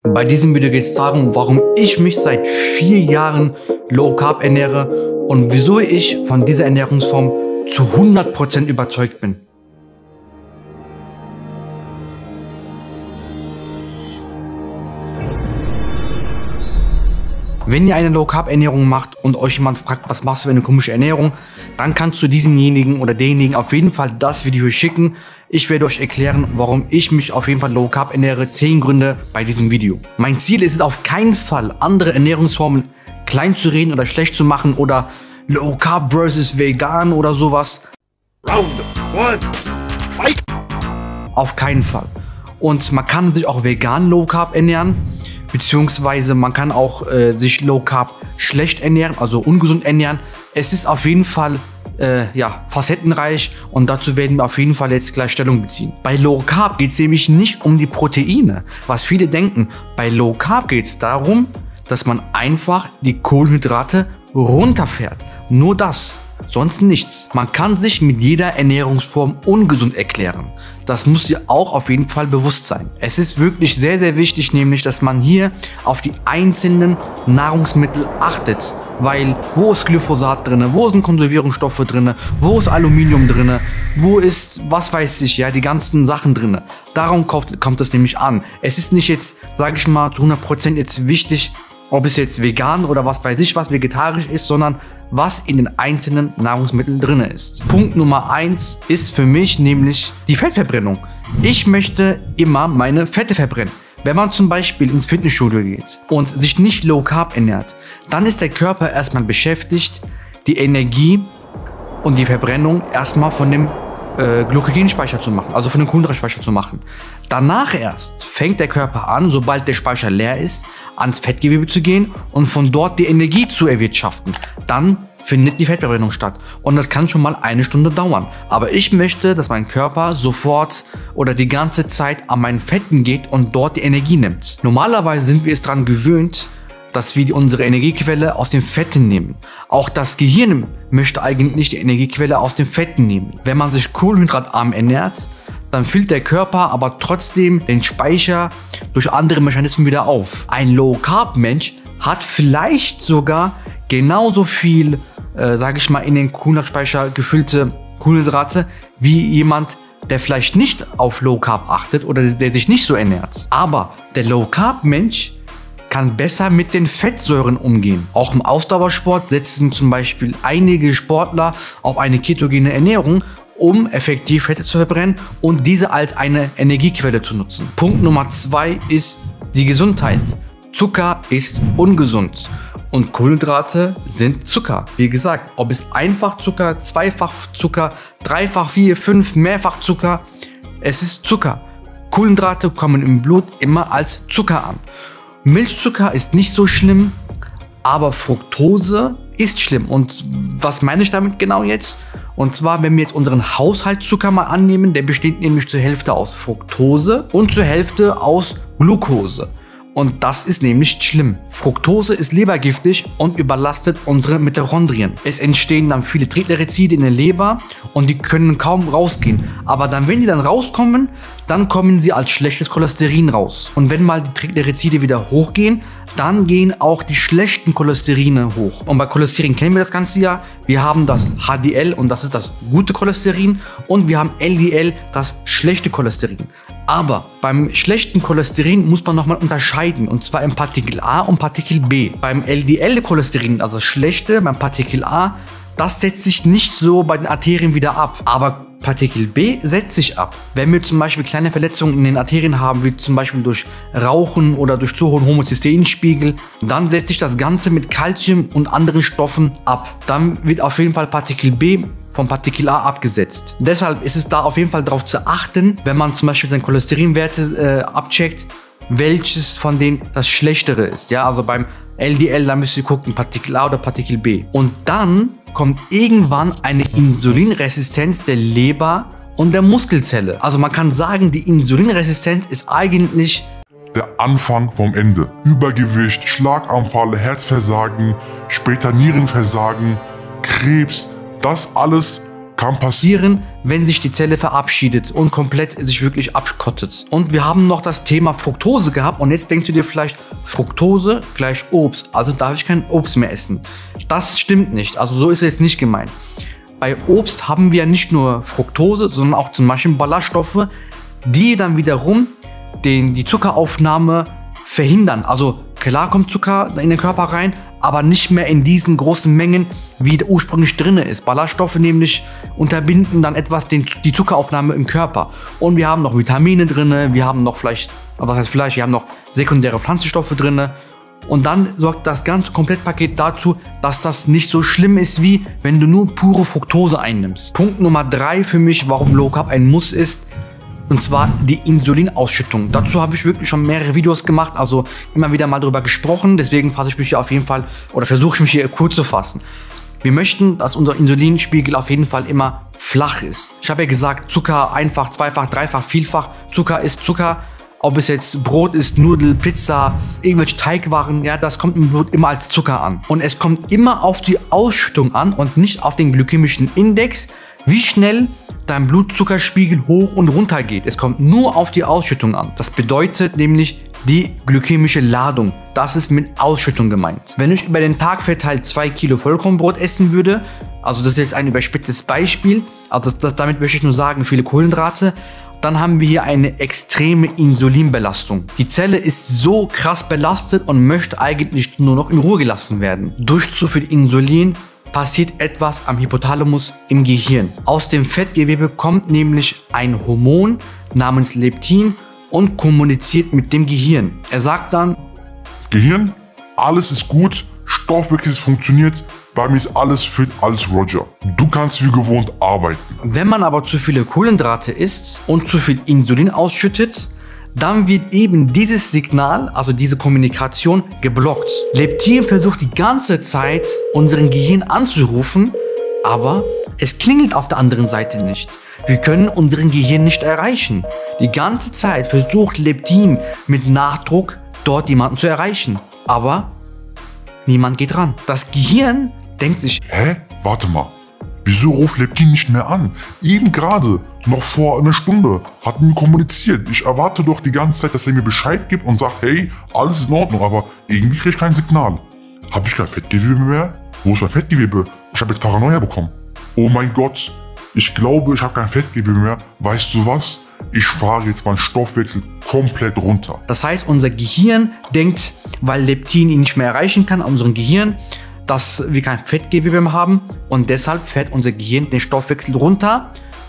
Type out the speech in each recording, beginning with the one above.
Bei diesem Video geht es darum, warum ich mich seit 4 Jahren Low Carb ernähre und wieso ich von dieser Ernährungsform zu 100% überzeugt bin. Wenn ihr eine Low Carb Ernährung macht und euch jemand fragt, was machst du für eine komische Ernährung, dann kannst du diesemjenigen oder derjenigen auf jeden Fall das Video schicken. Ich werde euch erklären, warum ich mich auf jeden Fall Low Carb ernähre. 10 Gründe bei diesem Video. Mein Ziel ist es auf keinen Fall, andere Ernährungsformen klein zu reden oder schlecht zu machen oder Low Carb versus vegan oder sowas. Round 1, fight! Auf keinen Fall. Und man kann sich auch vegan Low Carb ernähren. Beziehungsweise man kann auch sich Low Carb schlecht ernähren, also ungesund ernähren. Es ist auf jeden Fall facettenreich und dazu werden wir auf jeden Fall jetzt gleich Stellung beziehen. Bei Low Carb geht es nämlich nicht um die Proteine, was viele denken. Bei Low Carb geht es darum, dass man einfach die Kohlenhydrate runterfährt. Nur das. Sonst nichts. Man kann sich mit jeder Ernährungsform ungesund erklären. Das muss dir auch auf jeden Fall bewusst sein. Es ist wirklich sehr, sehr wichtig, nämlich, dass man hier auf die einzelnen Nahrungsmittel achtet. Weil, wo ist Glyphosat drin, wo sind Konservierungsstoffe drin, wo ist Aluminium drin, wo ist, was weiß ich, ja, die ganzen Sachen drin. Darum kommt es nämlich an. Es ist nicht jetzt, sage ich mal, zu 100% jetzt wichtig, ob es jetzt vegan oder was weiß ich was, vegetarisch ist, sondern was in den einzelnen Nahrungsmitteln drin ist. Punkt Nummer 1 ist für mich nämlich die Fettverbrennung. Ich möchte immer meine Fette verbrennen. Wenn man zum Beispiel ins Fitnessstudio geht und sich nicht Low Carb ernährt, dann ist der Körper erstmal beschäftigt, die Energie und die Verbrennung erstmal von dem Glykogenspeicher zu machen, also von dem Kohlenhydratspeicher zu machen. Danach erst fängt der Körper an, sobald der Speicher leer ist, ans Fettgewebe zu gehen und von dort die Energie zu erwirtschaften. Dann findet die Fettverbrennung statt und das kann schon mal 1 Stunde dauern. Aber ich möchte, dass mein Körper sofort oder die ganze Zeit an meinen Fetten geht und dort die Energie nimmt. Normalerweise sind wir es daran gewöhnt, dass wir unsere Energiequelle aus den Fetten nehmen. Auch das Gehirn möchte eigentlich die Energiequelle aus den Fetten nehmen. Wenn man sich kohlenhydratarm ernährt, dann füllt der Körper aber trotzdem den Speicher durch andere Mechanismen wieder auf. Ein Low-Carb-Mensch hat vielleicht sogar genauso viel, sage ich mal, in den Kohlenhydratspeicher gefüllte Kohlenhydrate wie jemand, der vielleicht nicht auf Low-Carb achtet oder der sich nicht so ernährt. Aber der Low-Carb-Mensch kann besser mit den Fettsäuren umgehen. Auch im Ausdauersport setzen zum Beispiel einige Sportler auf eine ketogene Ernährung, um effektiv Fette zu verbrennen und diese als eine Energiequelle zu nutzen. Punkt Nummer 2 ist die Gesundheit. Zucker ist ungesund und Kohlenhydrate sind Zucker. Wie gesagt, ob es Einfachzucker, Zweifachzucker, Dreifach, 4, 5, Mehrfachzucker, es ist Zucker. Kohlenhydrate kommen im Blut immer als Zucker an. Milchzucker ist nicht so schlimm, aber Fructose ist schlimm. Und was meine ich damit genau jetzt? Und zwar, wenn wir jetzt unseren Haushaltszucker mal annehmen, der besteht nämlich zur Hälfte aus Fructose und zur Hälfte aus Glucose. Und das ist nämlich schlimm. Fructose ist lebergiftig und überlastet unsere Mitochondrien. Es entstehen dann viele Triglyceride in der Leber und die können kaum rausgehen. Aber dann, wenn die dann rauskommen, dann kommen sie als schlechtes Cholesterin raus. Und wenn mal die Triglyceride wieder hochgehen, dann gehen auch die schlechten Cholesterine hoch. Und bei Cholesterin kennen wir das Ganze ja. Wir haben das HDL und das ist das gute Cholesterin und wir haben LDL, das schlechte Cholesterin. Aber beim schlechten Cholesterin muss man nochmal unterscheiden, und zwar im Partikel A und Partikel B. Beim LDL-Cholesterin, also das schlechte, beim Partikel A, das setzt sich nicht so bei den Arterien wieder ab. Aber Partikel B setzt sich ab. Wenn wir zum Beispiel kleine Verletzungen in den Arterien haben, wie zum Beispiel durch Rauchen oder durch zu hohen Homozysteinspiegel, dann setzt sich das Ganze mit Calcium und anderen Stoffen ab. Dann wird auf jeden Fall Partikel B vom Partikel A abgesetzt. Deshalb ist es da auf jeden Fall darauf zu achten, wenn man zum Beispiel seine Cholesterinwerte abcheckt, welches von denen das Schlechtere ist. Ja, also beim LDL, da müsst ihr gucken, Partikel A oder Partikel B. Und dann kommt irgendwann eine Insulinresistenz der Leber und der Muskelzelle. Also man kann sagen, die Insulinresistenz ist eigentlich der Anfang vom Ende. Übergewicht, Schlaganfall, Herzversagen, später Nierenversagen, Krebs, das alles kann passieren, wenn sich die Zelle verabschiedet und komplett sich wirklich abkottet. Und wir haben noch das Thema Fructose gehabt und jetzt denkst du dir vielleicht, Fructose gleich Obst, also darf ich kein Obst mehr essen. Das stimmt nicht, also so ist es nicht gemeint. Bei Obst haben wir nicht nur Fructose, sondern auch zum Beispiel Ballaststoffe, die dann wiederum die Zuckeraufnahme verhindern. Also klar kommt Zucker in den Körper rein, aber nicht mehr in diesen großen Mengen, wie ursprünglich drin ist. Ballaststoffe nämlich unterbinden dann etwas die Zuckeraufnahme im Körper. Und wir haben noch Vitamine drin, wir haben noch wir haben noch sekundäre Pflanzenstoffe drin. Und dann sorgt das ganze Komplettpaket dazu, dass das nicht so schlimm ist, wie wenn du nur pure Fructose einnimmst. Punkt Nummer 3 für mich, warum Low Carb ein Muss ist, und zwar die Insulinausschüttung. Dazu habe ich wirklich schon mehrere Videos gemacht, also immer wieder mal drüber gesprochen. Deswegen fasse ich mich hier auf jeden Fall, oder versuche ich mich hier kurz zu fassen. Wir möchten, dass unser Insulinspiegel auf jeden Fall immer flach ist. Ich habe ja gesagt, Zucker einfach, zweifach, dreifach, vielfach. Zucker ist Zucker. Ob es jetzt Brot ist, Nudel, Pizza, irgendwelche Teigwaren, ja, das kommt im Blut immer als Zucker an. Und es kommt immer auf die Ausschüttung an und nicht auf den glykämischen Index, wie schnell dein Blutzuckerspiegel hoch und runter geht. Es kommt nur auf die Ausschüttung an. Das bedeutet nämlich die glykämische Ladung. Das ist mit Ausschüttung gemeint. Wenn ich über den Tag verteilt 2 Kilo Vollkornbrot essen würde, also das ist jetzt ein überspitztes Beispiel, also damit möchte ich nur sagen, viele Kohlenhydrate, dann haben wir hier eine extreme Insulinbelastung. Die Zelle ist so krass belastet und möchte eigentlich nur noch in Ruhe gelassen werden. Durch zu viel Insulin passiert etwas am Hypothalamus im Gehirn. Aus dem Fettgewebe kommt nämlich ein Hormon namens Leptin und kommuniziert mit dem Gehirn. Er sagt dann: Gehirn, alles ist gut, Stoffwechsel funktioniert, bei mir ist alles fit, alles Roger. Du kannst wie gewohnt arbeiten. Wenn man aber zu viele Kohlenhydrate isst und zu viel Insulin ausschüttet, dann wird eben dieses Signal, also diese Kommunikation, geblockt. Leptin versucht die ganze Zeit, unseren Gehirn anzurufen, aber es klingelt auf der anderen Seite nicht. Wir können unseren Gehirn nicht erreichen. Die ganze Zeit versucht Leptin mit Nachdruck dort jemanden zu erreichen, aber niemand geht ran. Das Gehirn denkt sich: Hä? Warte mal. Wieso ruft Leptin nicht mehr an? Eben gerade, noch vor einer Stunde, hat mir kommuniziert. Ich erwarte doch die ganze Zeit, dass er mir Bescheid gibt und sagt, hey, alles ist in Ordnung, aber irgendwie kriege ich kein Signal. Habe ich kein Fettgewebe mehr? Wo ist mein Fettgewebe? Ich habe jetzt Paranoia bekommen. Oh mein Gott, ich glaube, ich habe kein Fettgewebe mehr. Weißt du was? Ich fahre jetzt meinen Stoffwechsel komplett runter. Das heißt, unser Gehirn denkt, weil Leptin ihn nicht mehr erreichen kann, unserem Gehirn, dass wir kein Fettgewebe mehr haben, und deshalb fährt unser Gehirn den Stoffwechsel runter.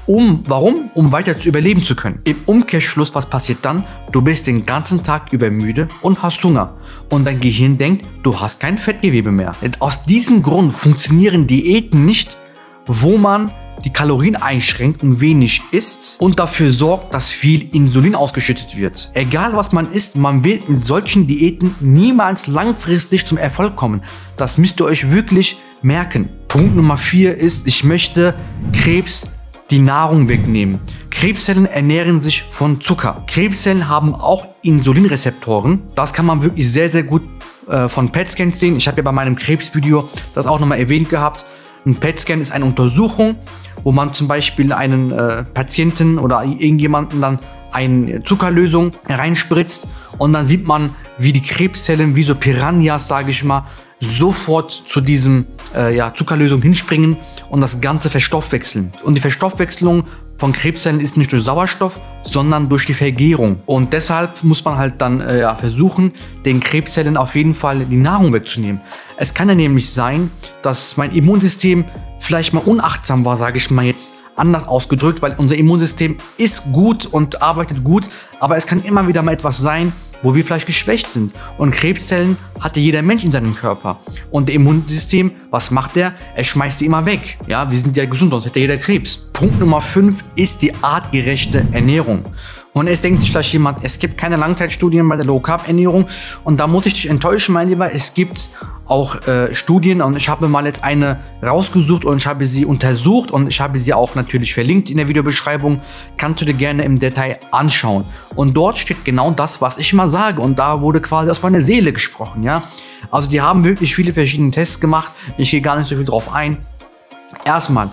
Warum? Um weiter zu überleben zu können. Im Umkehrschluss, was passiert dann? Du bist den ganzen Tag über müde und hast Hunger. Und dein Gehirn denkt, du hast kein Fettgewebe mehr. Und aus diesem Grund funktionieren Diäten nicht, wo man die Kalorien einschränkt und wenig isst und dafür sorgt, dass viel Insulin ausgeschüttet wird. Egal was man isst, man wird mit solchen Diäten niemals langfristig zum Erfolg kommen. Das müsst ihr euch wirklich merken. Punkt Nummer 4 ist, ich möchte Krebs die Nahrung wegnehmen. Krebszellen ernähren sich von Zucker. Krebszellen haben auch Insulinrezeptoren. Das kann man wirklich sehr, sehr gut von PET-Scans sehen. Ich habe ja bei meinem Krebsvideo das auch nochmal erwähnt gehabt. Ein PET-Scan ist eine Untersuchung, wo man zum Beispiel einen Patienten oder irgendjemanden dann eine Zuckerlösung reinspritzt und dann sieht man, wie die Krebszellen, wie so Piranhas, sage ich mal, sofort zu diesem Zuckerlösung hinspringen und das Ganze verstoffwechseln. Und die Verstoffwechslung von Krebszellen ist nicht durch Sauerstoff, sondern durch die Vergärung. Und deshalb muss man halt dann versuchen, den Krebszellen auf jeden Fall die Nahrung wegzunehmen. Es kann ja nämlich sein, dass mein Immunsystem vielleicht mal unachtsam war, sage ich mal jetzt anders ausgedrückt, weil unser Immunsystem ist gut und arbeitet gut, aber es kann immer wieder mal etwas sein, wo wir vielleicht geschwächt sind. Und Krebszellen hat ja jeder Mensch in seinem Körper. Und das Immunsystem, was macht der? Er schmeißt die immer weg. Ja, wir sind ja gesund, sonst hätte jeder Krebs. Punkt Nummer 5 ist die artgerechte Ernährung. Und es denkt sich vielleicht jemand, es gibt keine Langzeitstudien bei der Low-Carb-Ernährung. Und da muss ich dich enttäuschen, mein Lieber. Es gibt auch Studien, und ich habe mal jetzt eine rausgesucht und ich habe sie untersucht und ich habe sie auch natürlich verlinkt in der Videobeschreibung. Kannst du dir gerne im Detail anschauen. Und dort steht genau das, was ich mal sage. Und da wurde quasi aus meiner Seele gesprochen, ja. Also die haben wirklich viele verschiedene Tests gemacht. Ich gehe gar nicht so viel drauf ein. Erstmal,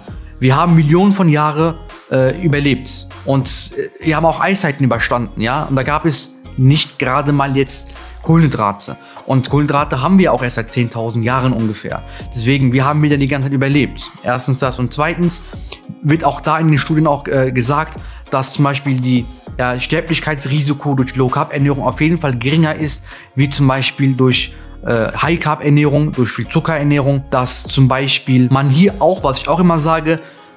Wir haben Millionen von Jahren überlebt und wir haben auch Eiszeiten überstanden, ja. Und da gab es nicht gerade mal jetzt Kohlenhydrate. Und Kohlenhydrate haben wir auch erst seit 10.000 Jahren ungefähr. Deswegen, wir haben wieder die ganze Zeit überlebt. Erstens das und zweitens wird auch da in den Studien auch gesagt, dass zum Beispiel die Sterblichkeitsrisiko durch Low-Carb-Ernährung auf jeden Fall geringer ist, wie zum Beispiel durch High-Carb-Ernährung, durch viel Zuckerernährung, dass zum Beispiel man hier auch, was ich auch immer sage,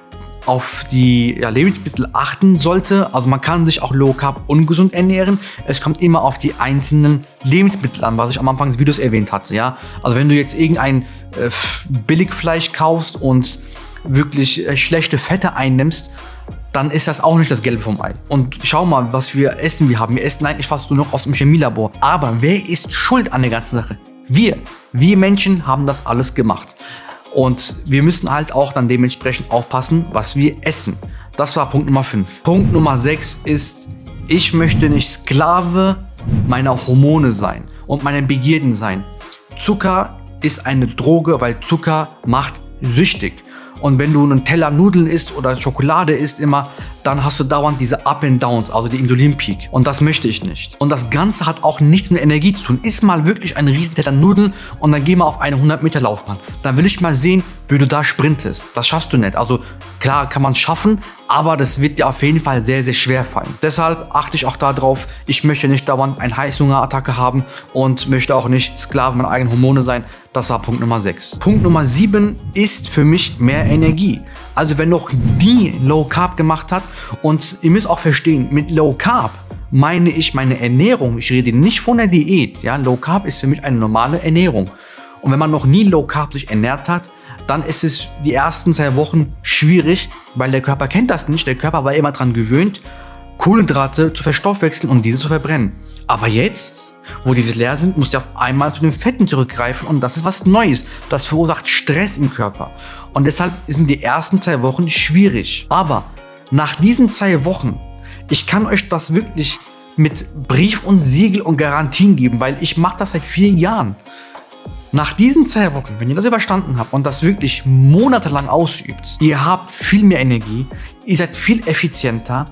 auf die Lebensmittel achten sollte. Also man kann sich auch Low Carb ungesund ernähren. Es kommt immer auf die einzelnen Lebensmittel an, was ich am Anfang des Videos erwähnt hatte. Ja? Also wenn du jetzt irgendein Billigfleisch kaufst und wirklich schlechte Fette einnimmst, dann ist das auch nicht das Gelbe vom Ei. Und schau mal, was für Essen wir haben. Wir essen eigentlich fast nur noch aus dem Chemielabor. Aber wer ist schuld an der ganzen Sache? Wir Menschen haben das alles gemacht. Und wir müssen halt auch dann dementsprechend aufpassen, was wir essen. Das war Punkt Nummer 5. Punkt Nummer 6 ist, ich möchte nicht Sklave meiner Hormone sein und meiner Begierden sein. Zucker ist eine Droge, weil Zucker macht süchtig. Und wenn du einen Teller Nudeln isst oder Schokolade isst immer, dann hast du dauernd diese Up and Downs, also die Insulinpeak. Und das möchte ich nicht. Und das Ganze hat auch nichts mit Energie zu tun. Iss mal wirklich einen riesen Teller Nudeln und dann geh mal auf eine 100-Meter-Laufbahn. Dann will ich mal sehen, wie du da sprintest. Das schaffst du nicht. Also klar kann man es schaffen, aber das wird dir auf jeden Fall sehr, sehr schwer fallen. Deshalb achte ich auch darauf, ich möchte nicht dauernd eine Heißhungerattacke haben und möchte auch nicht Sklave meiner eigenen Hormone sein. Das war Punkt Nummer 6. Punkt Nummer 7 ist für mich mehr Energie. Also wenn noch nie Low Carb gemacht hat, und ihr müsst auch verstehen, mit Low Carb meine ich meine Ernährung. Ich rede nicht von der Diät. Ja? Low Carb ist für mich eine normale Ernährung. Und wenn man noch nie Low Carb sich ernährt hat, dann ist es die ersten 2 Wochen schwierig, weil der Körper kennt das nicht. Der Körper war immer daran gewöhnt, Kohlenhydrate zu verstoffwechseln und diese zu verbrennen. Aber jetzt, wo diese leer sind, muss der auf einmal zu den Fetten zurückgreifen und das ist was Neues. Das verursacht Stress im Körper. Und deshalb sind die ersten 2 Wochen schwierig. Aber nach diesen 2 Wochen, ich kann euch das wirklich mit Brief und Siegel und Garantien geben, weil ich mache das seit 4 Jahren. Nach diesen 2 Wochen, wenn ihr das überstanden habt und das wirklich monatelang ausübt, ihr habt viel mehr Energie, ihr seid viel effizienter,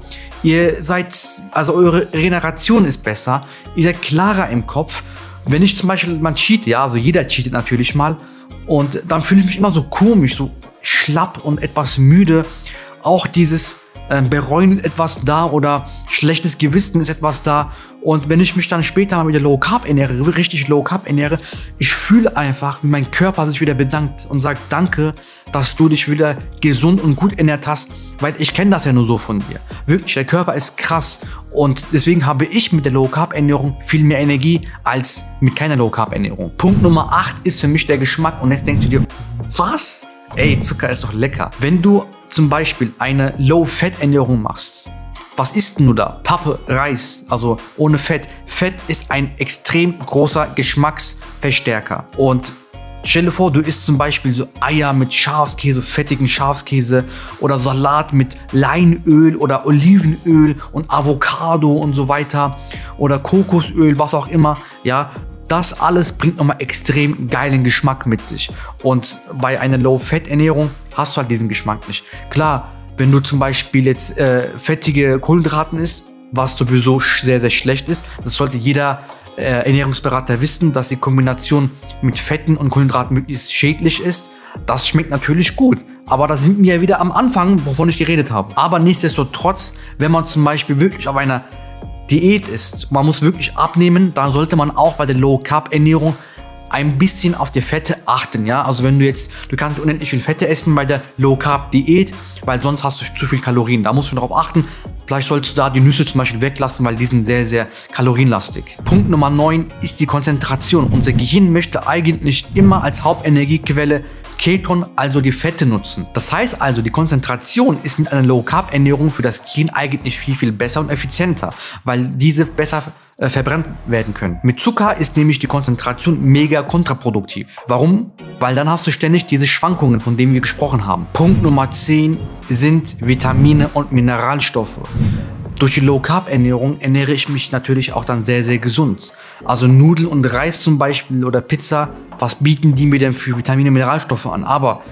also eure Regeneration ist besser, ihr seid klarer im Kopf. Wenn ich zum Beispiel, man cheat, ja, also jeder cheatet natürlich mal und dann fühle ich mich immer so komisch, so schlapp und etwas müde. Auch dieses Bereuen ist etwas da oder schlechtes Gewissen ist etwas da. Und wenn ich mich dann später mal wieder Low Carb ernähre, richtig Low Carb ernähre, ich fühle einfach, wie mein Körper sich wieder bedankt und sagt, danke, dass du dich wieder gesund und gut ernährt hast, weil ich kenne das ja nur so von dir. Wirklich, der Körper ist krass und deswegen habe ich mit der Low Carb Ernährung viel mehr Energie als mit keiner Low Carb Ernährung. Punkt Nummer 8 ist für mich der Geschmack und jetzt denkst du dir, was? Ey, Zucker ist doch lecker. Wenn du zum Beispiel eine Low-Fat-Ernährung machst, was isst denn du da? Pappe, Reis, also ohne Fett. Fett ist ein extrem großer Geschmacksverstärker. Und stell dir vor, du isst zum Beispiel so Eier mit Schafskäse, fettigen Schafskäse oder Salat mit Leinöl oder Olivenöl und Avocado und so weiter oder Kokosöl, was auch immer, ja. Das alles bringt nochmal extrem geilen Geschmack mit sich. Und bei einer Low-Fat-Ernährung hast du halt diesen Geschmack nicht. Klar, wenn du zum Beispiel jetzt fettige Kohlenhydrate isst, was sowieso sehr, sehr schlecht ist, das sollte jeder Ernährungsberater wissen, dass die Kombination mit Fetten und Kohlenhydraten möglichst schädlich ist. Das schmeckt natürlich gut. Aber da sind wir ja wieder am Anfang, wovon ich geredet habe. Aber nichtsdestotrotz, wenn man zum Beispiel wirklich auf einer Diät ist, man muss wirklich abnehmen, dann sollte man auch bei der Low-Carb-Ernährung ein bisschen auf die Fette achten, ja. Also wenn du kannst unendlich viel Fette essen bei der Low-Carb-Diät, weil sonst hast du zu viel Kalorien. Da musst du darauf achten. Vielleicht solltest du da die Nüsse zum Beispiel weglassen, weil die sind sehr, sehr kalorienlastig. Punkt Nummer 9 ist die Konzentration. Unser Gehirn möchte eigentlich immer als Hauptenergiequelle Keton, also die Fette nutzen. Das heißt also, die Konzentration ist mit einer Low-Carb-Ernährung für das Gehirn eigentlich viel, viel besser und effizienter, weil diese besser verbrannt werden können. Mit Zucker ist nämlich die Konzentration mega kontraproduktiv. Warum? Weil dann hast du ständig diese Schwankungen, von denen wir gesprochen haben. Punkt Nummer 10 sind Vitamine und Mineralstoffe. Durch die Low-Carb-Ernährung ernähre ich mich natürlich auch dann sehr, sehr gesund. Also Nudeln und Reis zum Beispiel oder Pizza, was bieten die mir denn für Vitamine und Mineralstoffe an? Aber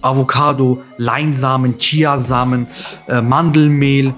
Avocado, Leinsamen, Chiasamen, Mandelmehl,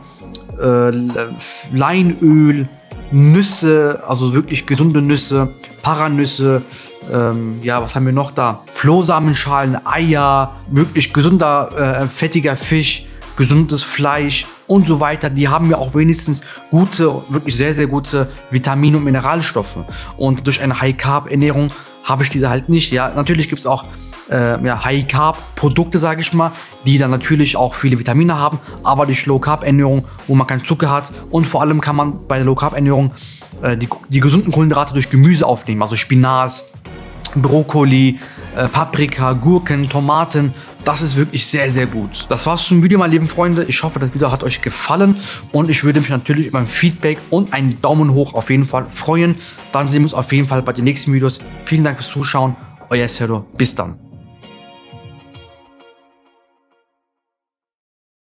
Leinöl, Nüsse, also wirklich gesunde Nüsse, Paranüsse, ja, was haben wir noch da? Flohsamenschalen, Eier, wirklich gesunder, fettiger Fisch, gesundes Fleisch und so weiter. Die haben ja auch wenigstens gute, wirklich sehr, sehr gute Vitamine und Mineralstoffe. Und durch eine High-Carb-Ernährung habe ich diese halt nicht. Ja, natürlich gibt es auch High-Carb-Produkte, sage ich mal, die dann natürlich auch viele Vitamine haben, aber durch Low-Carb-Ernährung, wo man keinen Zucker hat und vor allem kann man bei der Low-Carb-Ernährung die gesunden Kohlenhydrate durch Gemüse aufnehmen, also Spinat, Brokkoli, Paprika, Gurken, Tomaten. Das ist wirklich sehr, sehr gut. Das war's zum Video, meine lieben Freunde. Ich hoffe, das Video hat euch gefallen und ich würde mich natürlich über ein Feedback und einen Daumen hoch auf jeden Fall freuen. Dann sehen wir uns auf jeden Fall bei den nächsten Videos. Vielen Dank fürs Zuschauen. Euer Serdo. Bis dann.